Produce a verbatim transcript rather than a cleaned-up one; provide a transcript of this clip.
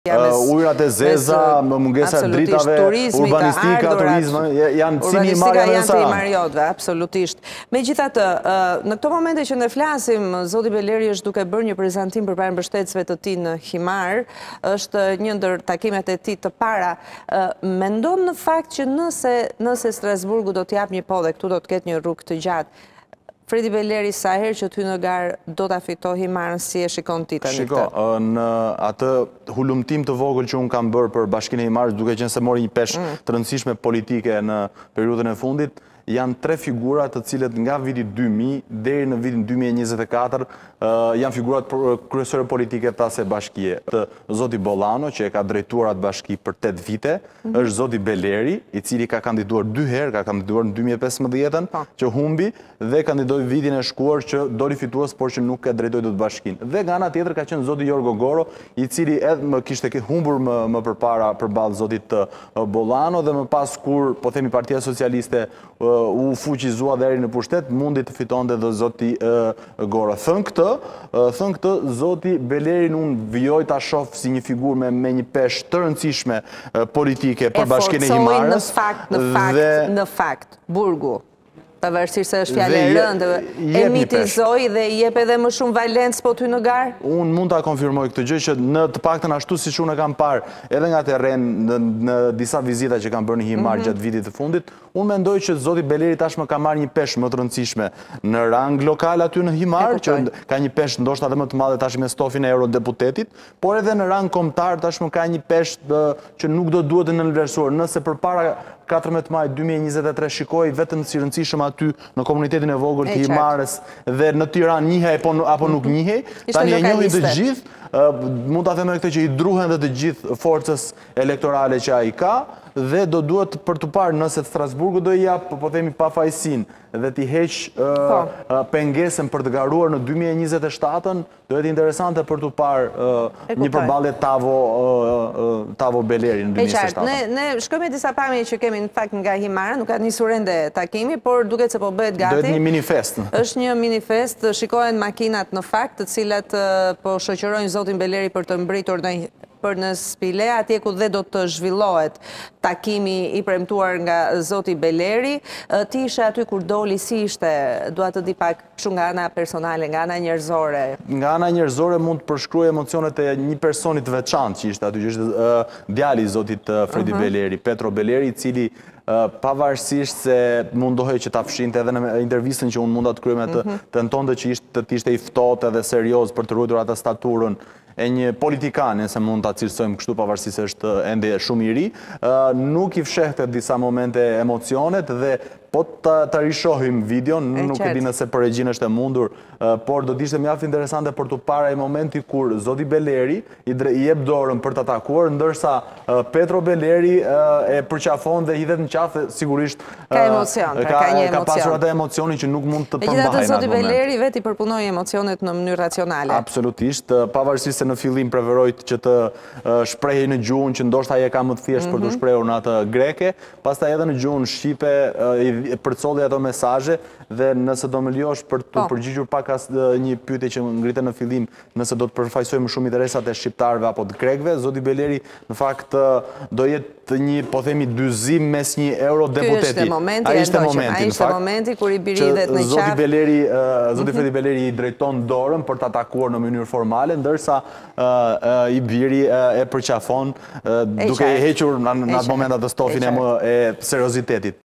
Ujrat e zeza, mungesa e dritave, urbanistika, turizma, janë cimi i marja me janë nësa. primariotve, absolutisht. Me gjithatë, në këto momente që ne flasim, Zoti Beleri është duke bërë një prezentim për parë mbështetësve të tij në Himar, është një ndër takimet e tij të para. Mendon në fakt që nëse nëse Strasburgu do t'jap një po dhe këtu do të ketë një rrugë të gjatë, Fredi Beleri sa herë që ty në garë do t'a fitoj Himarën, si e shikon ti tani këtë? Shiko, në atë hulumtim të vogël që unë kam bërë për Bashkinë e Himarës, duke qenë se mori një peshë të rëndësishme politike në periudhën e fundit, janë tre figurat të cilët nga viti dy mijë deri në vitin dy mijë e njëzet e katër janë figurat kryesore politike të asaj bashkie. Zoti Bollano, që e ka drejtuar atë bashki për tetë vite, është Zoti Beleri, i cili ka kandiduar dy herë, ka kandiduar në dy mijë e pesëmbëdhjetë, që humbi, dhe kandidoi vitin e shkuar që doli fitues, por që nuk e drejtoi dot bashkinë. Dhe nga ana tjetër ka qenë Zoti Jorgo Goro, i cili edhe më kishte humbur më, më përpara përballë Zotit Bollano, dhe më pas kur, po themi, Partia Socialiste u fuqizua deri në pushtet, mundi të fitonte dhe Zoti Goro. Thënë këtë, thënë këtë, Zoti Belerin unë vijoj ta shoh si një figurë me, me një peshë të rëndësishme politike për Bashkinë e Himarës. Në fakt, në fakt, dhe... në fakt, burgu, pavarësisht se është fjalë e rëndë, e mitizoi dhe i jep edhe më shumë valencë po ty në garë? Unë mund ta konfirmoj këtë gjë që në të paktën ashtu siç unë e kam parë edhe nga terren në, në disa vizita që kam bërë në Himar mm -hmm. gjatë vitit të fundit, unë mendoj që Zoti Beleri tashmë ka marrë një peshë më të rëndësishme në rang lokal aty në Himar, që ka një peshë ndoshta edhe më të madhe tash me stofin e eurodeputetit, por edhe në rang kombëtar tashmë ka një peshë që nuk do duhet të nënvlerësuar. Nëse përpara katërmbëdhjetë maj dy mijë e njëzet e tre shikoj vetëm si rëndësishëm aty në komunitetin e vogël të Himarës dhe në Tiranë njihej apo nuk njihej, tani e njohin të gjithë, mund ta them edhe këtë që i druhen dhe të gjithë forcës elektorale që ai ka, dhe do duhet për të parë nëse Strasburgu do i jap, po themi, pafajësinë dhe t'i heq pengesën për të garuar në dy mijë e njëzet e shtatën, do jetë interesante për të parë një përballje Tavo Tavo Beleri në dy mijë e njëzet e shtatën. Ne ne shkojmë disa pamje që kemi në fakt nga Himara, nuk ka nisur ende takimi, por duket se po bëhet gati. Do jetë një minifest. Është një minifest, shikohen makinat në fakt, të cilat po shoqërojnë Zotin Beleri për të mbritur në për në Spile, atje ku dhe do të zhvillohet takimi i premtuar nga Zoti Beleri. Ti ishe aty kur doli, si ishte, dua të di pak kështu nga ana personale, nga ana njerëzore? Nga ana njerëzore mund të përshkruaj emocionet e një personi të veçantë që ishte aty, që ishte djali i Zotit Fredi Beleri, Petro Beleri, i cili pavarësisht se mundohej që ta fshinte edhe në intervistën që unë munda të kryej me të tentonte që ishte të ishte i ftohtë edhe serioz për të ruajtur atë staturën e një politikan, se mund ta cilësojmë kështu pavarësisht se është ende shumë i ri, nuk i fshehte disa momente emocionet dhe po të rishohim videon, nuk e di nëse për regjin është e mundur, por do t'ishte mjaft interesante për të para e momenti kur Zoti Beleri i jep dorën për të atakuar, ndërsa Petro Beleri e përqafon dhe hidhet në qafë, sigurisht ka emocion, ka një emocion. Ka pasur atë emocionin që nuk mund të përmbahen atë moment. Zoti Beleri vetë i përpunoi emocionet në mënyrë racionale. Absolutisht, pavarësisht se në fillim preferoi që të shprehej në gjuhën që ndoshta ai e ka më të thjeshtë për të shprehur në atë greke, pastaj edhe në gjuhën shqipe përcolli ato mesazhe, dhe nëse do më lejosh për të përgjigjur pak një pyetje që ngritet në fillim, nëse do të përfaqësojmë shumë interesat e shqiptarëve apo të grekëve, Zoti Beleri në fakt do jetë një, po themi, dyzim mes një eurodeputeti. Ai ishte momenti, ai ishte momenti kur i biridhet në qafë. Zoti Beleri, Zoti Fredi Beleri i drejton dorën për të atakuar në mënyrë formale, ndërsa i biri e përqafon duke i hequr në atë moment atë stofin e seriozitetit.